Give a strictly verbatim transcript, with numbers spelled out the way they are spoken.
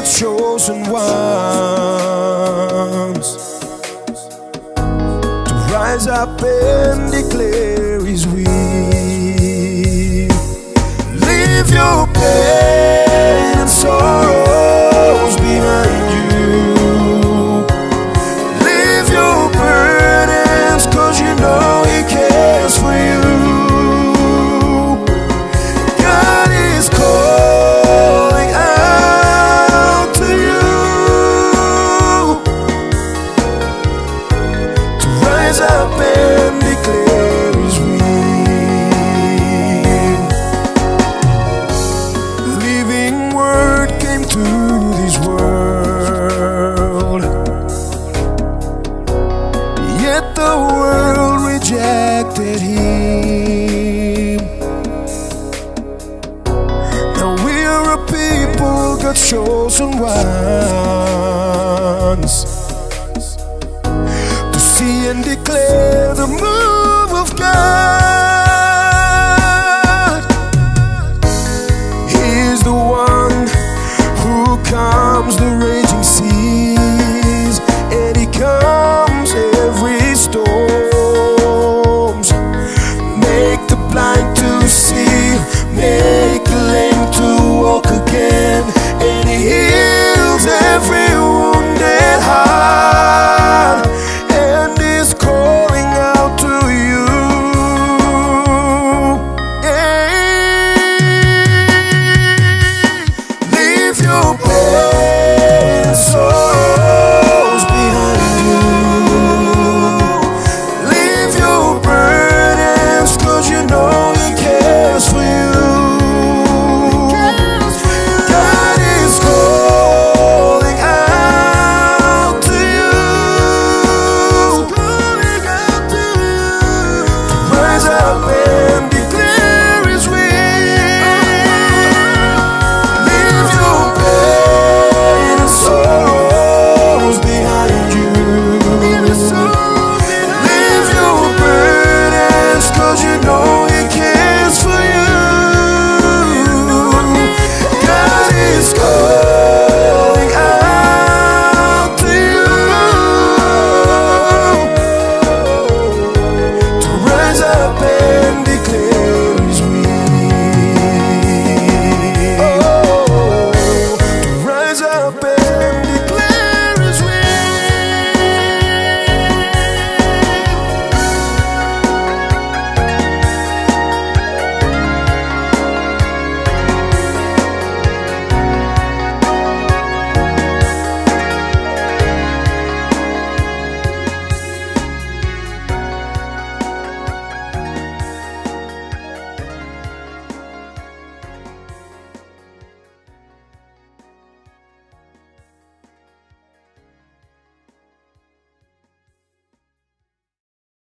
God's chosen ones to rise up and declare His will. Leave your pain and sorrows behind you. Leave your burdens, 'cause you know He cares for you. God is calling out to you to rise up and declare His will. The living Word came to this world, yet the world rejected Him. Now we are a people, God's chosen ones, to see and declare the move of God. He is the one who calms the raging seas, and He calms every storms. Make the blind to see, make